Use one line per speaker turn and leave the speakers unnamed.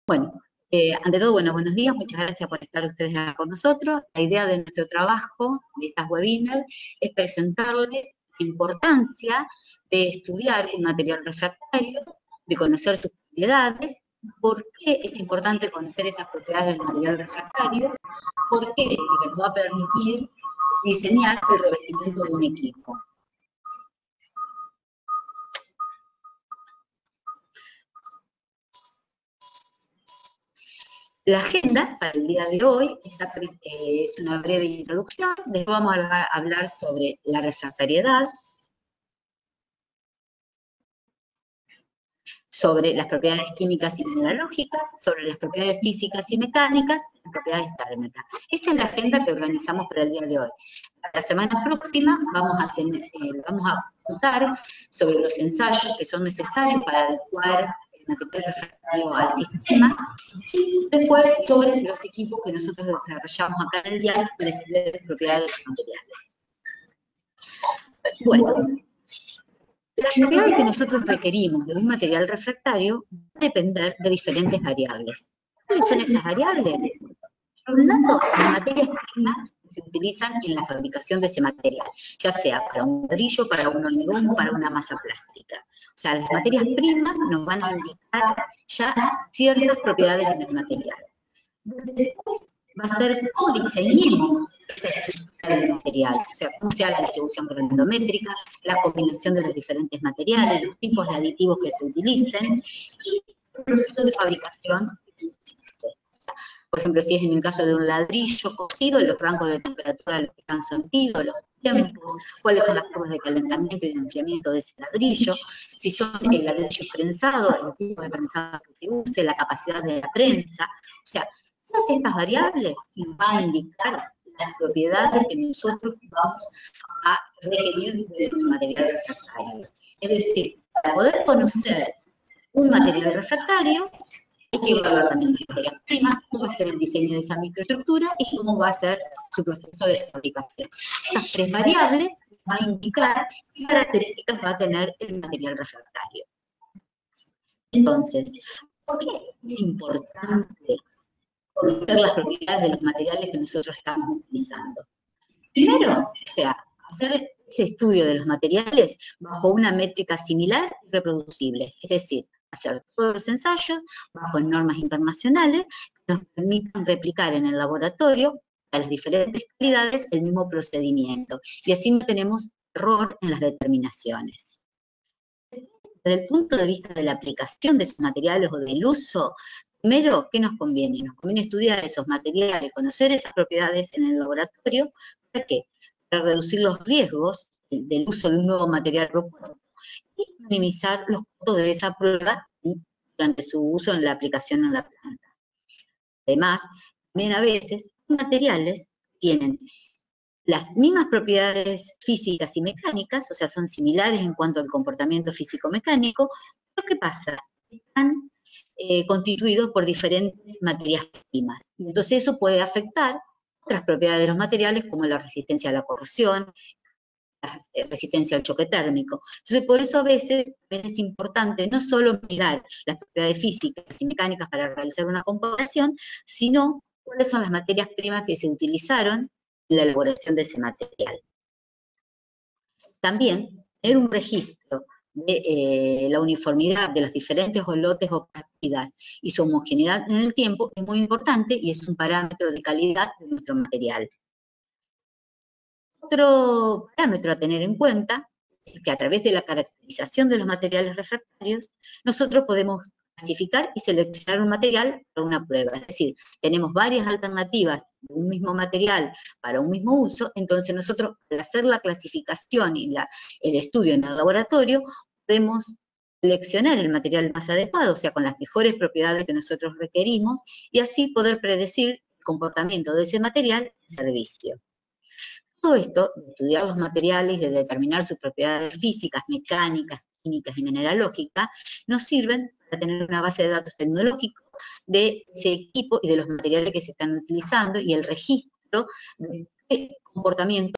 Bueno, ante todo, bueno, buenos días, muchas gracias por estar ustedes acá con nosotros. La idea de nuestro trabajo, de estas webinars, es presentarles la importancia de estudiar el material refractario, de conocer sus propiedades, por qué es importante conocer esas propiedades del material refractario, por qué, porque nos va a permitir diseñar el revestimiento de un equipo. La agenda para el día de hoy es una breve introducción. Después vamos a hablar sobre la refractariedad, sobre las propiedades químicas y mineralógicas, sobre las propiedades físicas y mecánicas, las propiedades térmicas. Esta es la agenda que organizamos para el día de hoy. Para la semana próxima vamos a contar sobre los ensayos que son necesarios para adecuar el material refractario al sistema, y después sobre los equipos que nosotros desarrollamos acá en el diario para estudiar las propiedades de los materiales. Bueno, las propiedades que nosotros requerimos de un material refractario van a depender de diferentes variables. ¿Cuáles son esas variables? Por un lado, las materias primas que se utilizan en la fabricación de ese material, ya sea para un ladrillo, para un hormigón, para una masa plástica. O sea, las materias primas nos van a indicar ya ciertas propiedades en el material. Después va a ser cómo diseñemos esa estructura del material, o sea, cómo sea la distribución granulométrica, la combinación de los diferentes materiales, los tipos de aditivos que se utilicen y el proceso de fabricación que se utilice. Por ejemplo, si es en el caso de un ladrillo cocido, los rangos de temperatura a los que están sometidos, los tiempos, cuáles son las formas de calentamiento y de enfriamiento de ese ladrillo, si son el ladrillo prensado, el tipo de prensado que se use, la capacidad de la prensa, o sea, todas estas variables van a indicar las propiedades que nosotros vamos a requerir de los materiales refractarios. Es decir, para poder conocer un material refractario, hay que evaluar también las materias primas, cómo va a ser el diseño de esa microestructura y cómo va a ser su proceso de fabricación. Estas tres variables van a indicar qué características va a tener el material refractario. Entonces, ¿por qué es importante conocer las propiedades de los materiales que nosotros estamos utilizando? Primero, o sea, hacer ese estudio de los materiales bajo una métrica similar y reproducible, es decir, hacer todos los ensayos bajo normas internacionales que nos permitan replicar en el laboratorio a las diferentes calidades el mismo procedimiento, y así no tenemos error en las determinaciones. Desde el punto de vista de la aplicación de esos materiales o del uso, primero, ¿qué nos conviene? Nos conviene estudiar esos materiales, conocer esas propiedades en el laboratorio. ¿Para qué? Para reducir los riesgos del uso de un nuevo material propuesto y minimizar los costos de esa prueba durante su uso en la aplicación en la planta. Además, también a veces materiales tienen las mismas propiedades físicas y mecánicas, o sea, son similares en cuanto al comportamiento físico-mecánico, pero ¿qué pasa? Están constituidos por diferentes materias primas. Y entonces eso puede afectar otras propiedades de los materiales, como la resistencia a la corrosión, la resistencia al choque térmico. Entonces, por eso a veces es importante no solo mirar las propiedades físicas y mecánicas para realizar una comparación, sino cuáles son las materias primas que se utilizaron en la elaboración de ese material. También tener un registro de la uniformidad de los diferentes lotes o partidas y su homogeneidad en el tiempo es muy importante y es un parámetro de calidad de nuestro material. Otro parámetro a tener en cuenta es que a través de la caracterización de los materiales refractarios, nosotros podemos clasificar y seleccionar un material para una prueba. Es decir, tenemos varias alternativas de un mismo material para un mismo uso, entonces nosotros al hacer la clasificación y el estudio en el laboratorio, podemos seleccionar el material más adecuado, o sea, con las mejores propiedades que nosotros requerimos, y así poder predecir el comportamiento de ese material en servicio. Todo esto, de estudiar los materiales, de determinar sus propiedades físicas, mecánicas, químicas y mineralógicas, nos sirven para tener una base de datos tecnológica de ese equipo y de los materiales que se están utilizando y el registro de comportamiento